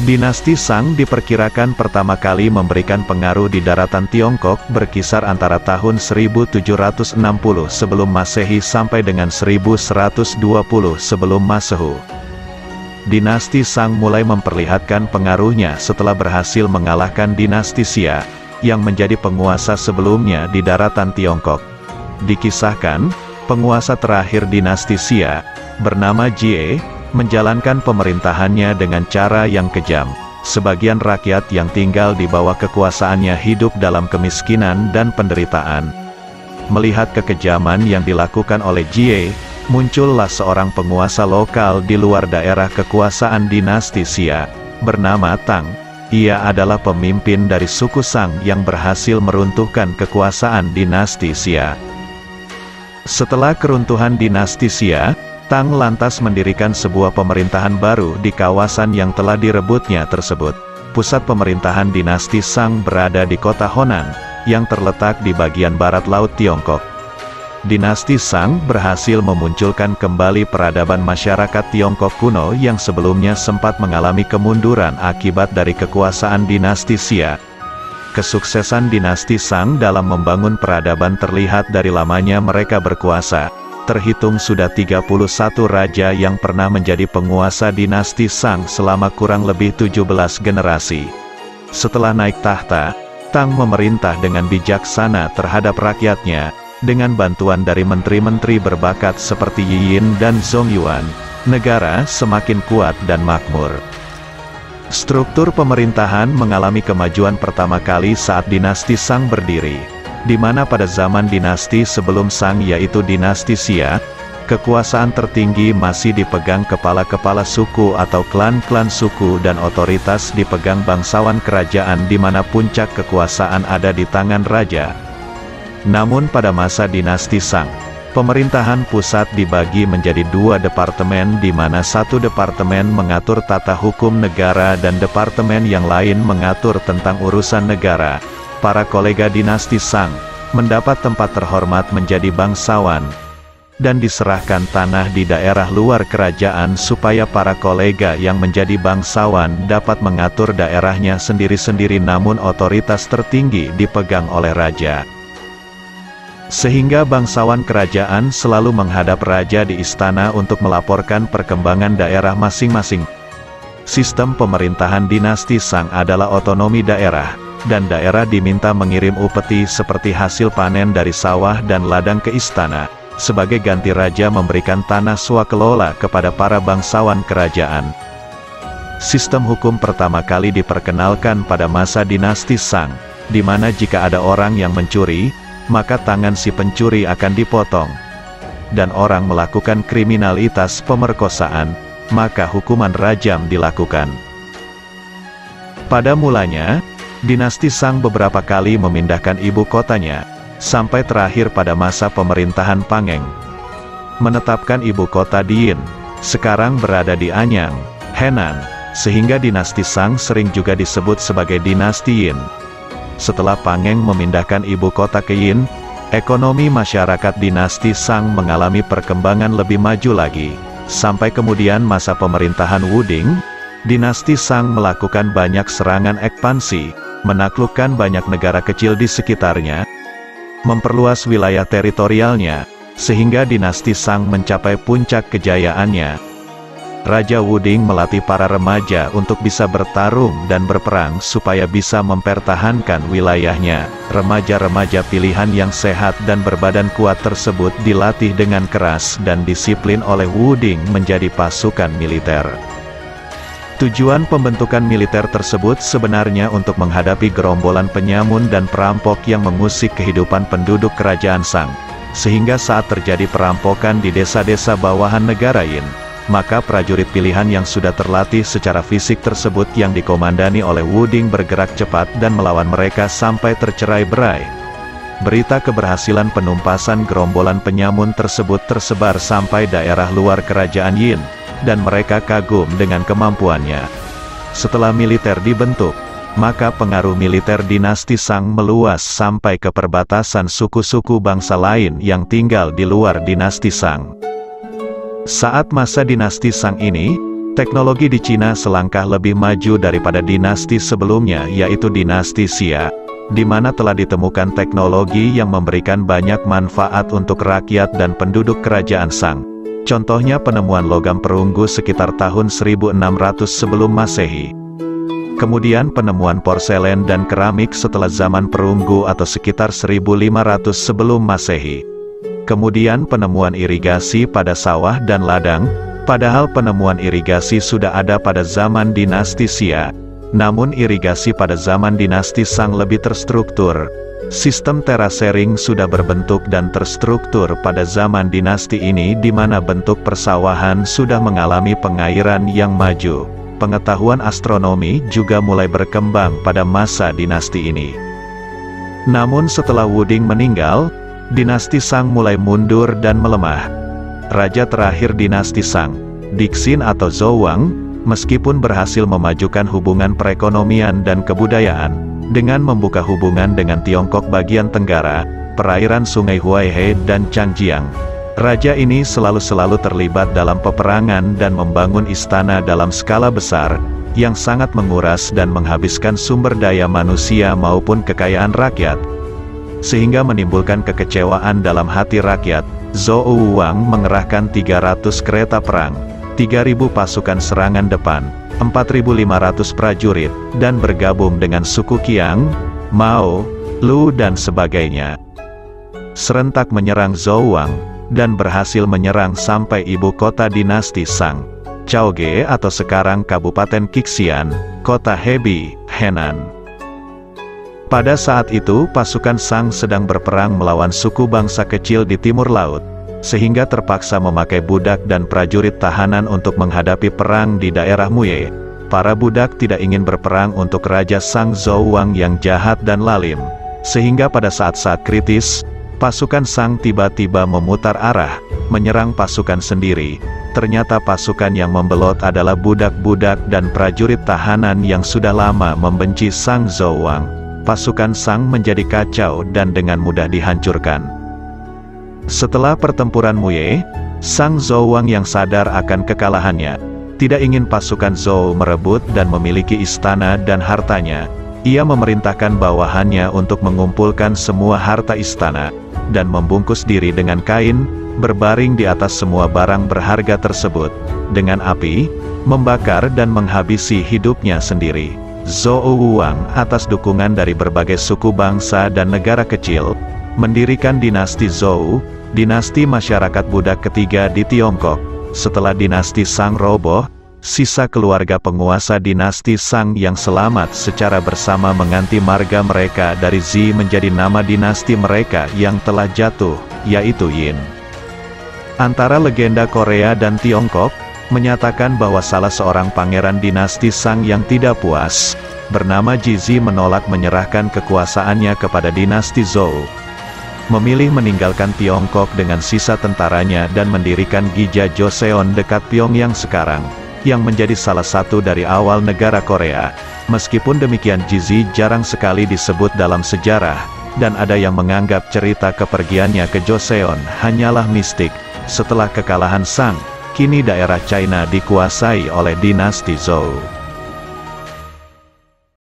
Dinasti Shang diperkirakan pertama kali memberikan pengaruh di daratan Tiongkok berkisar antara tahun 1760 sebelum Masehi sampai dengan 1120 sebelum Masehu. Dinasti Shang mulai memperlihatkan pengaruhnya setelah berhasil mengalahkan dinasti Xia, yang menjadi penguasa sebelumnya di daratan Tiongkok. Dikisahkan, penguasa terakhir dinasti Xia, bernama Jie, menjalankan pemerintahannya dengan cara yang kejam. Sebagian rakyat yang tinggal di bawah kekuasaannya hidup dalam kemiskinan dan penderitaan. Melihat kekejaman yang dilakukan oleh Jie, muncullah seorang penguasa lokal di luar daerah kekuasaan dinasti Xia, bernama Tang. Ia adalah pemimpin dari suku Shang yang berhasil meruntuhkan kekuasaan dinasti Xia. Setelah keruntuhan dinasti Xia, Tang lantas mendirikan sebuah pemerintahan baru di kawasan yang telah direbutnya tersebut. Pusat pemerintahan dinasti Shang berada di kota Honan, yang terletak di bagian barat laut Tiongkok. Dinasti Shang berhasil memunculkan kembali peradaban masyarakat Tiongkok kuno yang sebelumnya sempat mengalami kemunduran akibat dari kekuasaan dinasti Xia. Kesuksesan dinasti Shang dalam membangun peradaban terlihat dari lamanya mereka berkuasa. Terhitung sudah 31 raja yang pernah menjadi penguasa dinasti Shang selama kurang lebih 17 generasi. Setelah naik tahta, Tang memerintah dengan bijaksana terhadap rakyatnya, dengan bantuan dari menteri-menteri berbakat seperti Yi Yin dan Zhong Yuan, negara semakin kuat dan makmur. Struktur pemerintahan mengalami kemajuan pertama kali saat dinasti Shang berdiri, di mana pada zaman dinasti sebelum Shang yaitu dinasti Xia, kekuasaan tertinggi masih dipegang kepala-kepala suku atau klan-klan suku dan otoritas dipegang bangsawan kerajaan di mana puncak kekuasaan ada di tangan raja. Namun pada masa dinasti Shang, pemerintahan pusat dibagi menjadi dua departemen di mana satu departemen mengatur tata hukum negara dan departemen yang lain mengatur tentang urusan negara. Para kolega dinasti Shang mendapat tempat terhormat menjadi bangsawan, dan diserahkan tanah di daerah luar kerajaan supaya para kolega yang menjadi bangsawan dapat mengatur daerahnya sendiri-sendiri namun otoritas tertinggi dipegang oleh raja. Sehingga bangsawan kerajaan selalu menghadap raja di istana untuk melaporkan perkembangan daerah masing-masing. Sistem pemerintahan dinasti Shang adalah otonomi daerah, dan daerah diminta mengirim upeti seperti hasil panen dari sawah dan ladang ke istana. Sebagai ganti raja memberikan tanah swakelola kepada para bangsawan kerajaan. Sistem hukum pertama kali diperkenalkan pada masa dinasti Shang, di mana jika ada orang yang mencuri, maka tangan si pencuri akan dipotong. Dan orang melakukan kriminalitas pemerkosaan, maka hukuman rajam dilakukan. Pada mulanya, dinasti Shang beberapa kali memindahkan ibu kotanya, sampai terakhir pada masa pemerintahan Pangeng. Menetapkan ibu kota di Yin, sekarang berada di Anyang, Henan, sehingga dinasti Shang sering juga disebut sebagai dinasti Yin. Setelah Pangeng memindahkan ibu kota ke Yin, ekonomi masyarakat dinasti Shang mengalami perkembangan lebih maju lagi. Sampai kemudian masa pemerintahan Wuding, dinasti Shang melakukan banyak serangan ekspansi, menaklukkan banyak negara kecil di sekitarnya, memperluas wilayah teritorialnya, sehingga dinasti Shang mencapai puncak kejayaannya. Raja Wuding melatih para remaja untuk bisa bertarung dan berperang supaya bisa mempertahankan wilayahnya. Remaja-remaja pilihan yang sehat dan berbadan kuat tersebut dilatih dengan keras dan disiplin oleh Wuding menjadi pasukan militer. Tujuan pembentukan militer tersebut sebenarnya untuk menghadapi gerombolan penyamun dan perampok yang mengusik kehidupan penduduk kerajaan Shang. Sehingga saat terjadi perampokan di desa-desa bawahan negara Yin, maka prajurit pilihan yang sudah terlatih secara fisik tersebut yang dikomandani oleh Wuding bergerak cepat dan melawan mereka sampai tercerai-berai. Berita keberhasilan penumpasan gerombolan penyamun tersebut tersebar sampai daerah luar kerajaan Yin, dan mereka kagum dengan kemampuannya. Setelah militer dibentuk, maka pengaruh militer dinasti Shang meluas sampai ke perbatasan suku-suku bangsa lain yang tinggal di luar dinasti Shang. Saat masa dinasti Shang ini, Teknologi di Cina selangkah lebih maju daripada dinasti sebelumnya, yaitu dinasti Xia, di mana telah ditemukan teknologi yang memberikan banyak manfaat untuk rakyat dan penduduk kerajaan Shang. Contohnya penemuan logam perunggu sekitar tahun 1600 sebelum Masehi. Kemudian penemuan porselen dan keramik setelah zaman perunggu atau sekitar 1500 sebelum Masehi. Kemudian penemuan irigasi pada sawah dan ladang, padahal penemuan irigasi sudah ada pada zaman dinasti Xia. Namun irigasi pada zaman dinasti Shang lebih terstruktur. Sistem terasering sudah berbentuk dan terstruktur pada zaman dinasti ini, di mana bentuk persawahan sudah mengalami pengairan yang maju. Pengetahuan astronomi juga mulai berkembang pada masa dinasti ini. Namun setelah Wuding meninggal, dinasti Shang mulai mundur dan melemah. Raja terakhir dinasti Shang, Dixin atau Zhou Wang, meskipun berhasil memajukan hubungan perekonomian dan kebudayaan, dengan membuka hubungan dengan Tiongkok bagian tenggara, perairan Sungai Huaihe dan Changjiang. Raja ini selalu terlibat dalam peperangan dan membangun istana dalam skala besar, yang sangat menguras dan menghabiskan sumber daya manusia maupun kekayaan rakyat, sehingga menimbulkan kekecewaan dalam hati rakyat. Zhou Wang mengerahkan 300 kereta perang, 3.000 pasukan serangan depan, 4.500 prajurit, dan bergabung dengan suku Qiang, Mao, Lu dan sebagainya. Serentak menyerang Zhou Wang, dan berhasil menyerang sampai ibu kota dinasti Shang, Chaoghe atau sekarang Kabupaten Qixian, kota Hebei, Henan. Pada saat itu pasukan Shang sedang berperang melawan suku bangsa kecil di timur laut, sehingga terpaksa memakai budak dan prajurit tahanan untuk menghadapi perang di daerah Muye. Para budak tidak ingin berperang untuk Raja Shang Zhou Wang yang jahat dan lalim, sehingga pada saat-saat kritis, pasukan Shang tiba-tiba memutar arah, menyerang pasukan sendiri. Ternyata pasukan yang membelot adalah budak-budak dan prajurit tahanan yang sudah lama membenci Shang Zhou Wang. Pasukan Shang menjadi kacau dan dengan mudah dihancurkan. Setelah pertempuran Muye, Shang Zhou Wang yang sadar akan kekalahannya, tidak ingin pasukan Zhou merebut dan memiliki istana dan hartanya. Ia memerintahkan bawahannya untuk mengumpulkan semua harta istana, dan membungkus diri dengan kain, berbaring di atas semua barang berharga tersebut, dengan api, membakar dan menghabisi hidupnya sendiri. Zhou Wang, atas dukungan dari berbagai suku bangsa dan negara kecil, mendirikan dinasti Zhou, dinasti masyarakat budak ketiga di Tiongkok. Setelah dinasti Shang roboh, sisa keluarga penguasa dinasti Shang yang selamat secara bersama mengganti marga mereka dari Zi menjadi nama dinasti mereka yang telah jatuh, yaitu Yin. Antara legenda Korea dan Tiongkok menyatakan bahwa salah seorang pangeran dinasti Shang yang tidak puas, bernama Jizhi, menolak menyerahkan kekuasaannya kepada dinasti Zhou, memilih meninggalkan Tiongkok dengan sisa tentaranya dan mendirikan Gija Joseon dekat Pyongyang sekarang, yang menjadi salah satu dari awal negara Korea. Meskipun demikian, Jizhi jarang sekali disebut dalam sejarah, dan ada yang menganggap cerita kepergiannya ke Joseon hanyalah mistik. Setelah kekalahan Shang, kini daerah China dikuasai oleh dinasti Zhou.